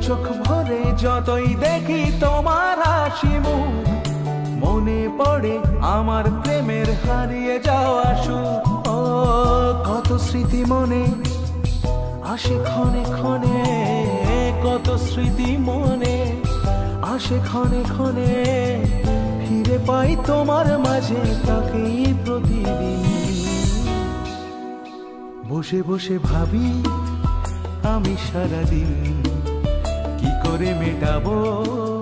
চোখ ভরে যতই দেখি তোমার হাসি মুখ, মনে পড়ে আমার প্রেমের হারিয়ে যাওয়া সুর। ও কত স্মৃতি মনে আসে ক্ষণে ক্ষণে, কত স্মৃতি মনে আসে ক্ষণে ক্ষণে, ফিরে পাই তোমার মাঝে তাকেই প্রতিদিন। বসে বসে ভাবি আমি সারাদিন কি করে মেটাবো